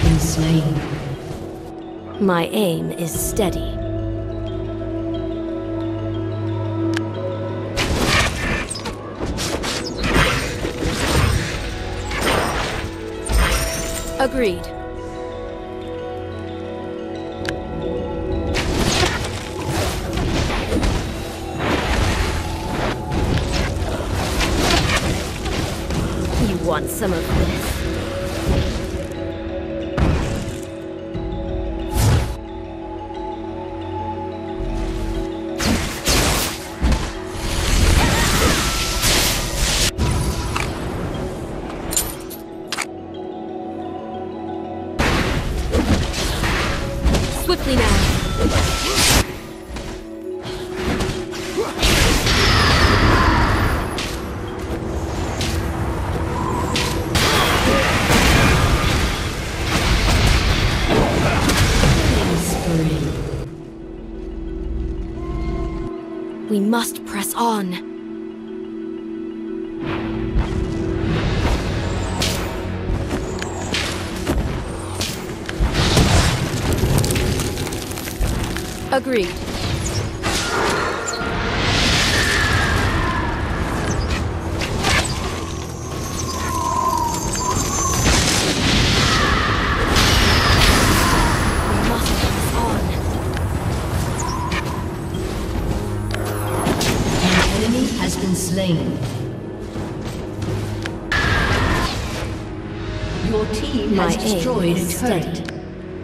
been slain. My aim is steady. Agreed. You want some of this? Swiftly now. We must press on. Agreed. Slain. Your team has destroyed a turret.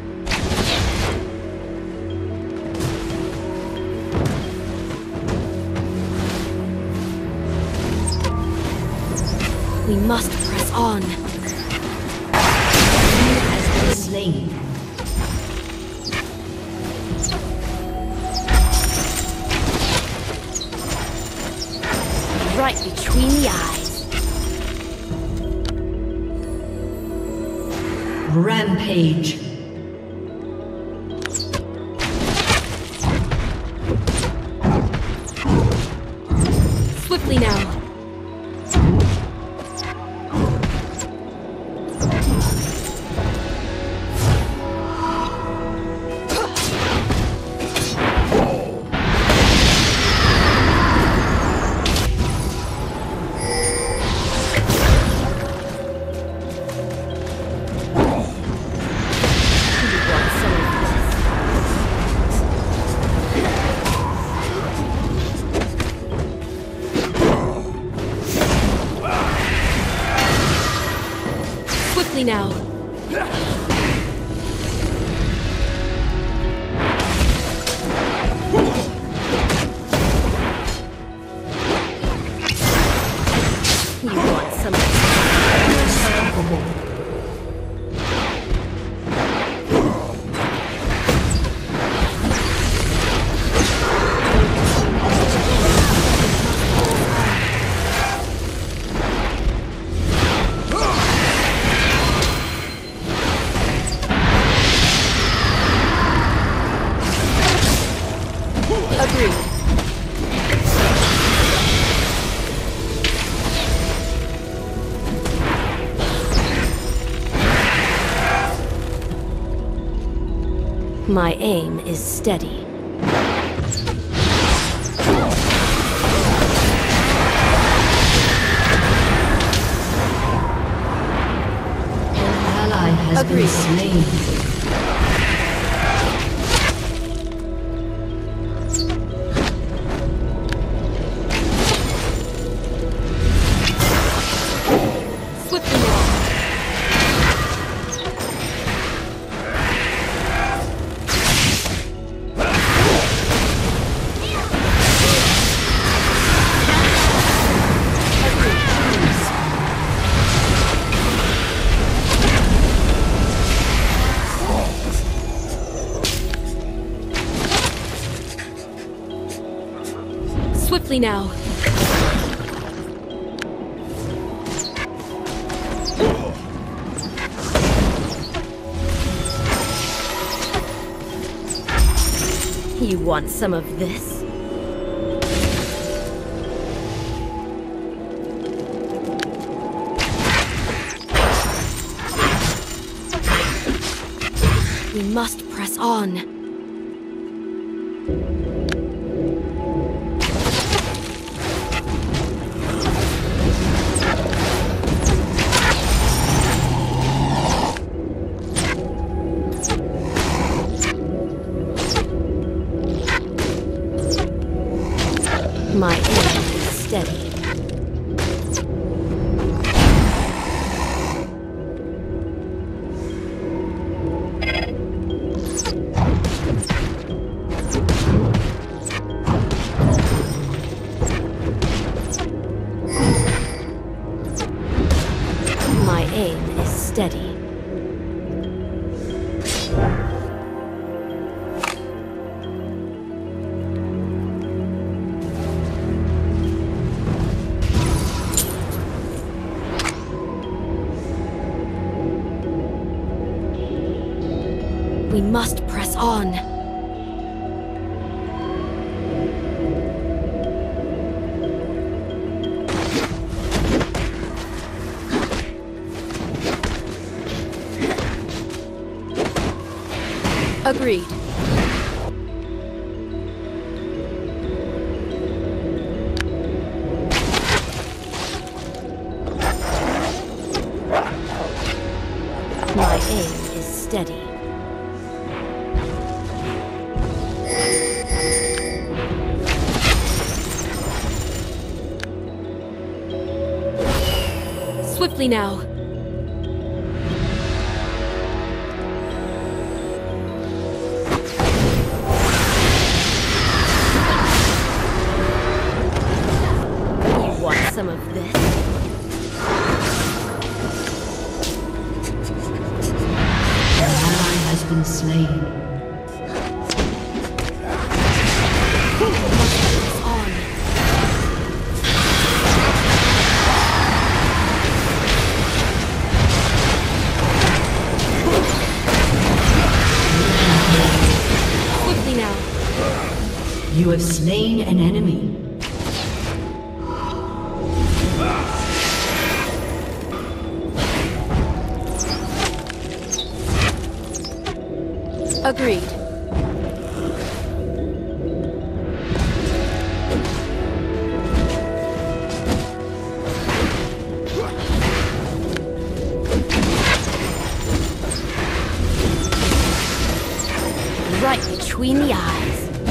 We must press on. He has been slain. Right between the eyes. Rampage. Swiftly now. Now. You want some unstoppable. My aim is steady. An ally has been slain. Swiftly now. You want some of this? We must press on. My aim is steady. My aim is steady. We must press on. Agreed. My aim is steady. Swiftly now. You want some of this? An ally has been slain. You have slain an enemy. Agreed. Right between the eyes.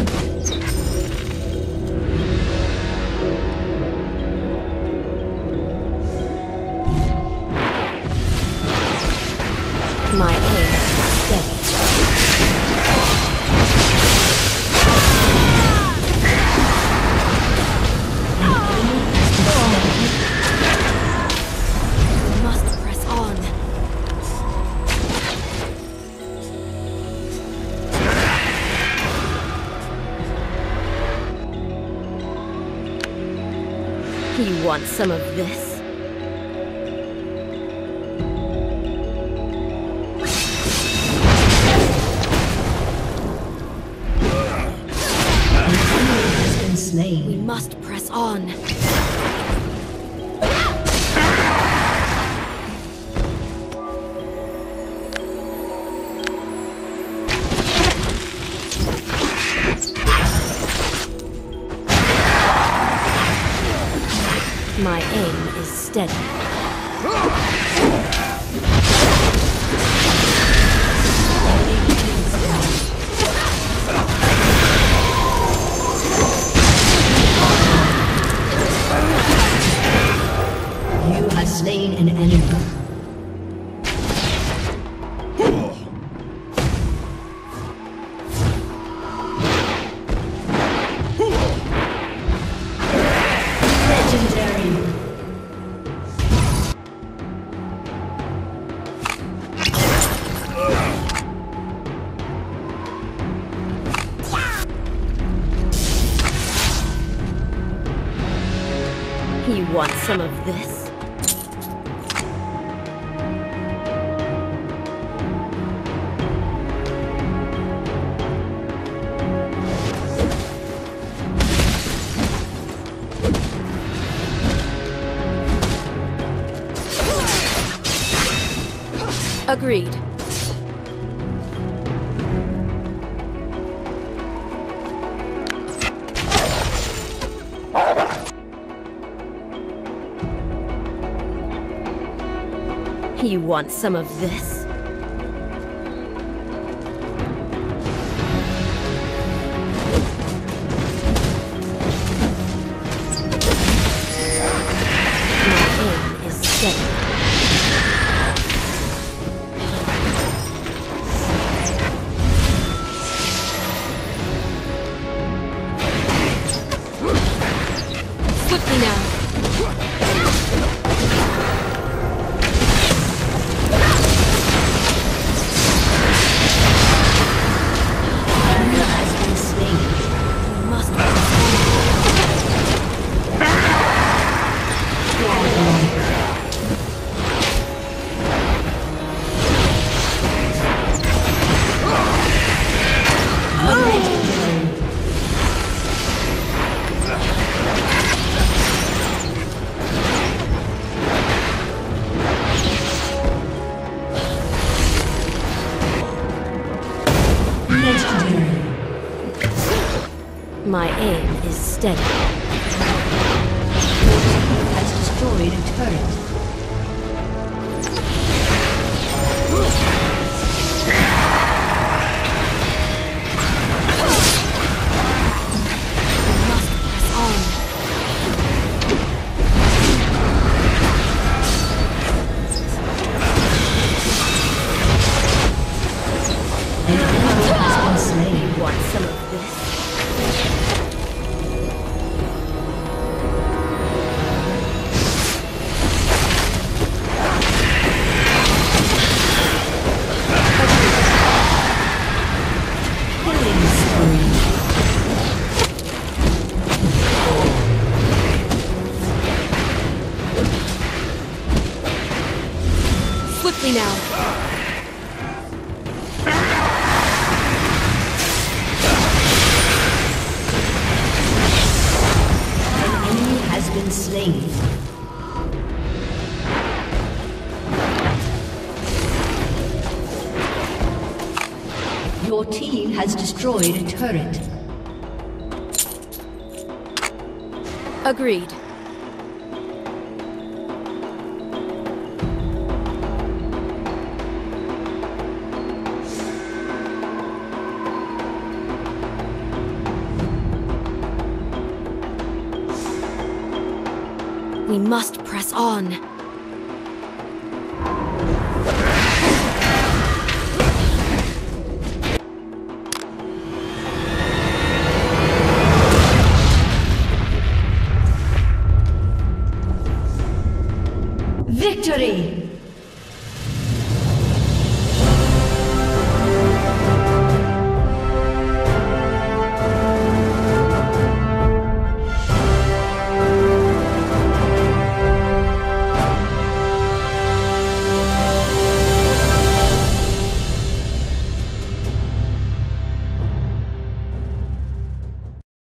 My aim is steady. We must press on. You want some of this? Slain. We must press on. My aim is steady. Slain an enemy. Legendary. You want some of this? Agreed. You want some of this? My aim is steady. Swiftly now. My aim is steady. Has destroyed a turret. Want some of this? Swiftly now. Been slain. Your team has destroyed a turret. Agreed. We must press on. Victory!